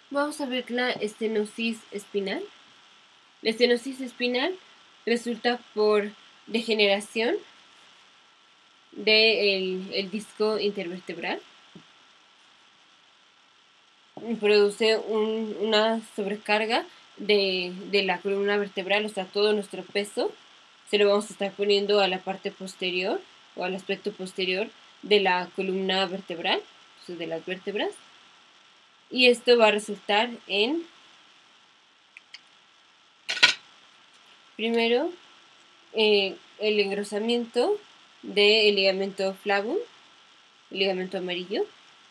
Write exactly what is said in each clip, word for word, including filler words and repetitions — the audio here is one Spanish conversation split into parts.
Vamos a ver la estenosis espinal. La estenosis espinal resulta por degeneración del el disco intervertebral. Produce un, una sobrecarga de, de la columna vertebral, o sea, todo nuestro peso se lo vamos a estar poniendo a la parte posterior o al aspecto posterior de la columna vertebral, o sea, de las vértebras. Y esto va a resultar en, primero, eh, el engrosamiento del ligamento flavum, el ligamento amarillo,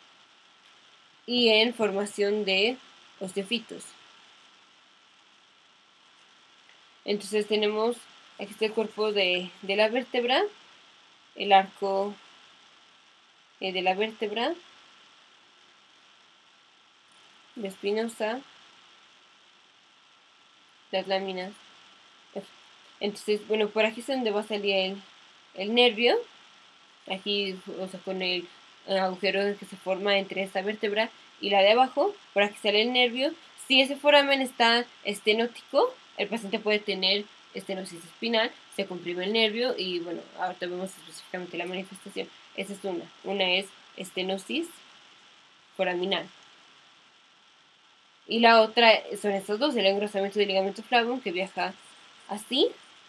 y en formación de osteofitos. Entonces tenemos aquí está el cuerpo de, de la vértebra, el arco eh, de la vértebra, la espinosa, las láminas. Entonces, bueno, por aquí es donde va a salir el, el nervio, aquí, o sea, con el agujero que se forma entre esta vértebra y la de abajo, por aquí sale el nervio. Si ese foramen está estenótico, el paciente puede tener estenosis espinal, se comprime el nervio y bueno, ahorita vemos específicamente la manifestación. Esa es una. Una es estenosis foraminal. Y la otra son estos dos, el engrosamiento del ligamento flavum que viaja así,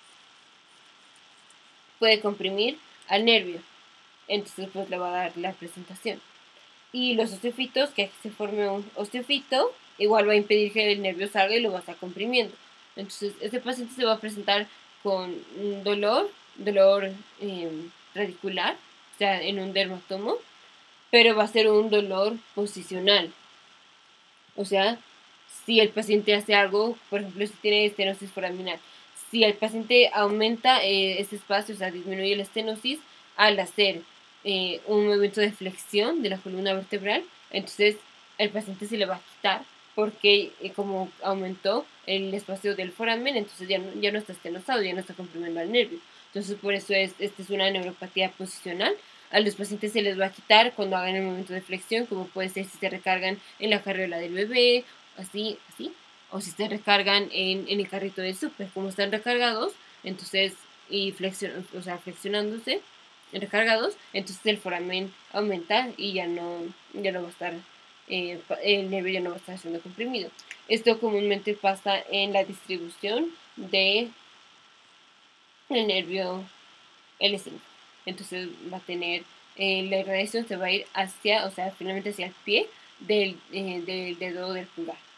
puede comprimir al nervio. Entonces pues le va a dar la presentación. Y los osteofitos, que aquí se forme un osteofito, igual va a impedir que el nervio salga y lo va a estar comprimiendo. Entonces este paciente se va a presentar con un dolor, dolor eh, radicular, o sea, en un dermatomo, pero va a ser un dolor posicional. O sea, si el paciente hace algo, por ejemplo, si tiene estenosis foraminal, si el paciente aumenta eh, ese espacio, o sea, disminuye la estenosis al hacer eh, un movimiento de flexión de la columna vertebral, entonces el paciente se le va a quitar porque eh, como aumentó el espacio del foramen, entonces ya no, ya no está estenosado, ya no está comprimiendo al nervio. Entonces por eso es, esta es una neuropatía posicional. A los pacientes se les va a quitar cuando hagan el movimiento de flexión, como puede ser si se recargan en la carriola del bebé, así, así, o si se recargan en, en el carrito del súper, como están recargados, entonces, y flexion, o sea, flexionándose, recargados, entonces el foramen aumenta y ya no, ya no va a estar, eh, el nervio ya no va a estar siendo comprimido. Esto comúnmente pasa en la distribución de el nervio L cinco. Entonces va a tener, eh, la irradiación se va a ir hacia, o sea, finalmente hacia el pie del, eh, del dedo del pulgar.